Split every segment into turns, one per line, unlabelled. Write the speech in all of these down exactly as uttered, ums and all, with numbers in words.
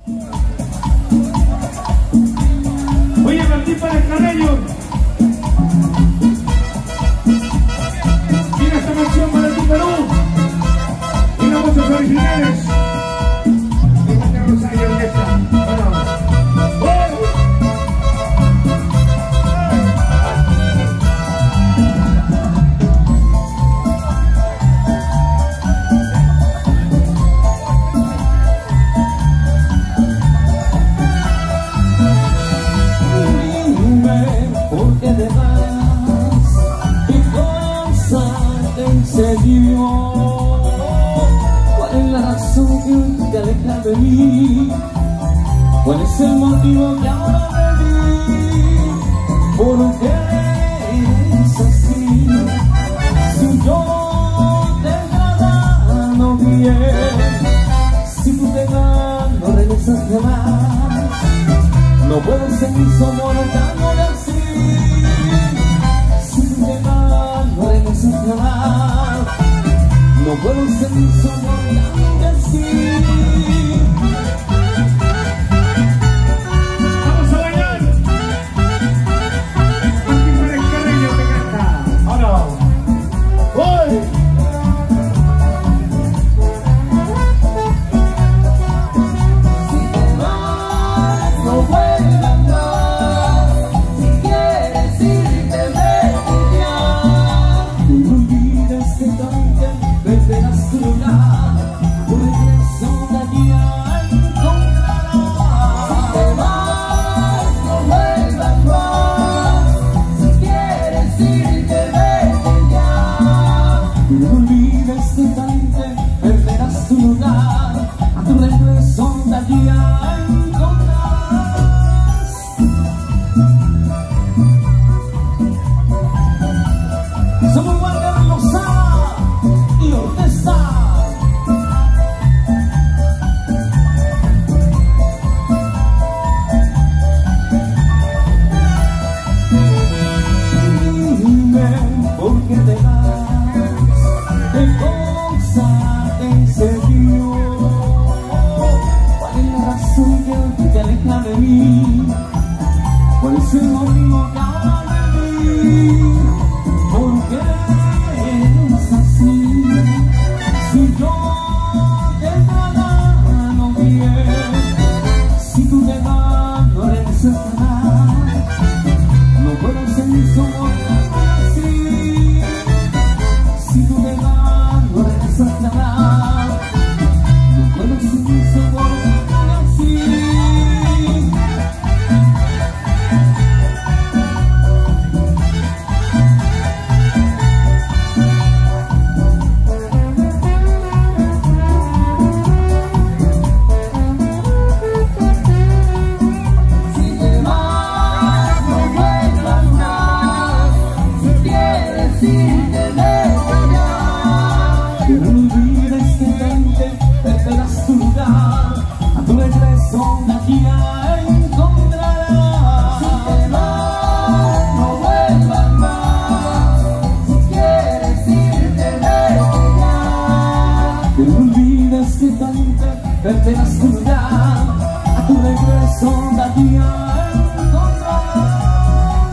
Oye, Martín para el Carreño. Mira esta canción para ti, Perú. Y las voces originales. Fíjate, Rosario, ¿dónde está? Bueno.
¿Cuál es la razón que hoy te aleja de mí? ¿Cuál es el motivo que ahora me di? ¿Por qué eres así? Si yo te agradando bien, si tú te vas, no regresas jamás. No puedo seguir soportándome así. Si tú te vas, no regresas jamás. No puedo seguir soportando así.
Vamos a bailar. Aquí para el Carreño te canta. Ahora. ¡Voy!
Si te vas, no vuelvas más. Si quieres irte, vete ya. Tú no olvides que también perderás tu lugar, tu regreso de allí a encontrarás. Si te vas, no vuelvas más. Si quieres irte, vete ya. Tú no olvides que también perderás tu lugar, a tu regreso de allí a encontrarás. Somos Guardia Rosada y Orquesta. Dime por qué te vas, qué cosa te sucedió. ¿Cuál es la razón que hoy te aleja de mí? ¿Cuál es el motivo que ahora me di? ¿Por qué eres así? Si yo te tragano bien, si tú te vas, no regresas jamás. No puedo seguir soportando así. Si tú te vas, no regresas jamás. No puedo seguir soportando así. Perderás tu lugar, a tu regreso de allí a encontrarás.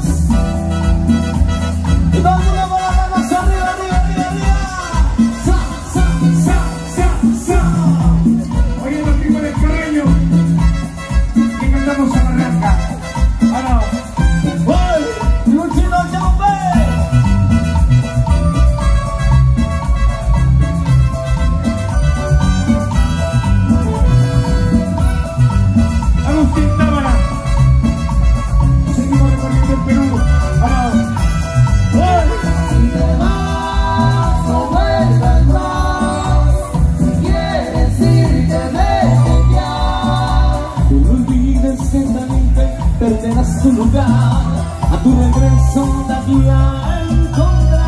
Y vamos a volar las manos arriba, arriba, arriba, arriba. Sa, sa, sa, sa, sa.
Oye, Martín para el Carreño. Y cantamos a Barranca. Ahora. ¡Voy!
Luchino Chaupe.
Seguimos recorriendo el Perú. Ahora. ¡Voy!
Si te vas, no vuelvas más. Si quieres irte, vete ya. Tú no olvides que también perderás tu lugar, a tu regreso de allí a encontrar.